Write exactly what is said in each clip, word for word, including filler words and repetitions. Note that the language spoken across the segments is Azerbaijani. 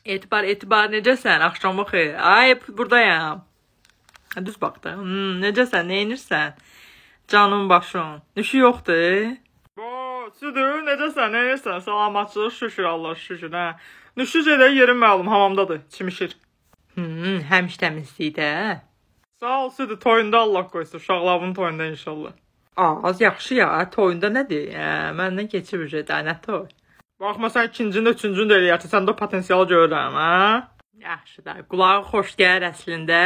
Etibar, Etibar necəsən? Axşam xeyir. Ay, buradayam. Düz bax da. Hmm, necəsən? Nə edirsən? Canım başım. Nüşü yoxdur. Bo, südür. Necəsən? Nə edirsən? Salamatçılıq şükür Allah şükür. Hə. Nüşü gedə yerim məlum hamamdadır. Çimişir. Hmm, həmiş təmizlik də. Sağ ol südür. Toyunda Allah qoysun. Uşaqlarının toyunda inşallah. Az yaxşı ya. Toyunda nədir? Hə, məndən keçib ücrədə. Nə toy? Baxma sən ikincini, üçüncünü də eləyərsən. Sən də potensial görürəm, hə? Yaxşı da. Qulağı xoş gəlir əslində.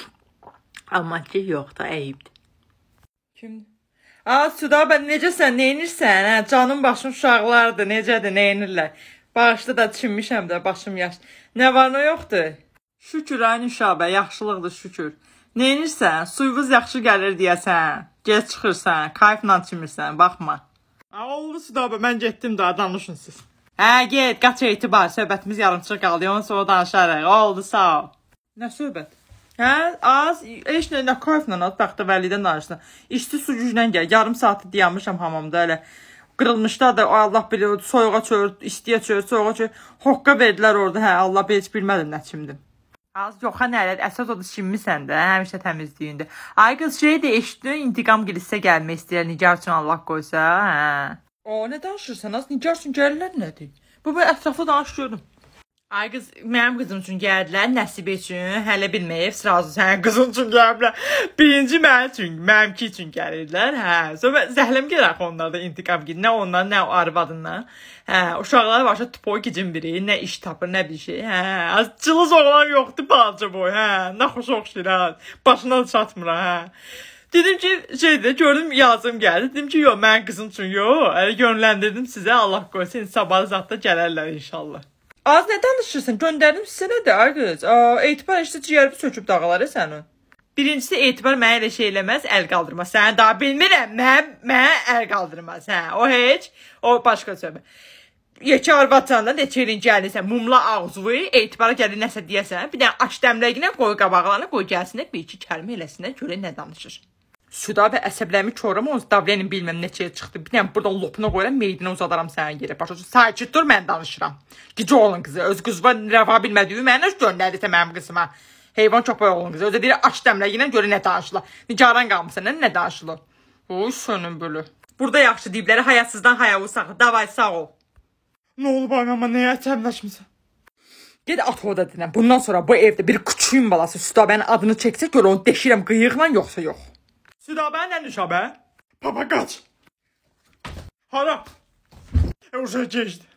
Amma ki, yox da, əyibdir. Kimdir? Aa, Süda, bən necəsən, nə inirsən? Hə? Canım başım uşaqlardır, necədir, nə inirlər? Bağışda da çinmişəm də, başım yaş. Nə var, nə yoxdur? Şükür, ay Nüşabə, yaxşılıqdır, şükür. Nə inirsən? Suyunuz yaxşı gəlir deyəsən. Gec çıxırsan, kayfla çinmirsən, baxma. Aa, oldu Süda, mən getdim də, danışın siz. Hə, get, qaç Etibar, söhbətimiz yarımçıq qaldı, ondan sonra danışarıq. Oldu, sağ ol. Nə söhbət? Hə, az, heç nə, nə kayfla at, bax da vəlidən danışsın. İşçi su güclə gəl, yarım saatı dayanmışam hamamda, elə. Qırılmışlar da, Allah bilir, soyuğa çör, istiyə çör, soyuğa çör. Hoqqa verdilər orada, hə, Allah bilir, heç bilmədim nə kimdir. Az yoxa nələr, əsas odur şimmisən də, həmişə təmizliyində. Ay qız, şey də eşitdin, intiqam gilisə gəlmək istəyər, Nigar üçün Allah qoysa, hə. O, nə danışırsan, az Nigar üçün gəlirlər nədir? Bu, bu ətraflı danış görüm. Ay qız, mənim qızım üçün gəldilər, Nəsibə üçün, hələ bilməyib, sırası sənin qızın üçün gəliblər. Birinci mənim üçün, mənimki üçün gəlirlər, hə. Sonra zəhləm gələk onlarda intiqam gilir, nə ondan, nə o arvadından. Hə, uşaqlar başa tupoy gicin biri, nə iş tapır, nə bir şey, hə. Az cılız oğlan yoxdur, balaca boy, hə. Nə xoş oxşayır, hə. Başına da çatmır, hə. Dedim ki, şeydə, gördüm, yazım gəldi. Dedim ki, yox, mənim qızım üçün yox. Ələ yönləndirdim sizə, Allah qoysun, sabah zatda gələrlər inşallah. Az nə danışırsan? Göndərdim sizə nədir, ay qız? Etibar işte ciyərbi söküb dağları sənin. Birincisi, Etibar mənə elə şey eləməz, əl qaldırmaz. Səni daha bilmirəm, mənə əl qaldırmaz. Hə, o heç, o başqa söhbət. Yekə arvatsandan neçə ilin gəlirsən, mumla ağzı, Etibara gəlir nəsə deyəsən, bir dənə aç dəmləginə qoy qabaqlarına, qoy gəlsinə, bir iki kəlmə eləsinə, görə nə danışır. Süda və əsəblərimi çorum, onu davlənin bilməm neçəyə çıxdı. Bir dənə buradan lopuna qoyuram, meydinə uzadaram sənin yerə. Başa, sakit dur, mən danışıram. Gici oğlun qızı, öz qızıva rəva bilmədiyi mənə göndərirsə mənim qızıma. Heyvan köpək oğlun qızı, özə deyir, aç dəmləginə görə nə danışılır. Nigaran qalmışsan, nə danışılır? Oy, sönün bölü. Burada yaxşı deyibləri, hayatsızdan hayavu sağı, davay sağ ol. Nə olub anama, nəyə əsəbləşmirsən? Ged at o da dinəm, bundan sonra bu evdə bir küçüyün balası Südabənin adını çəksə, görə onu deşirəm qıyıqla, yoxsa yox. Südabə nə Nüşabə? Papa qaç. Hara? E, uşaq keçdi.